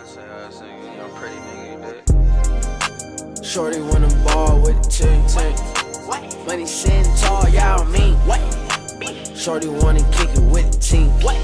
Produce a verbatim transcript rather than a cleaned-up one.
say ass nigga, you a pretty nigga, you did. Shorty wanna ball with the team, team. Money sitting tall, y'all mean. Shorty wanna kick it with the team.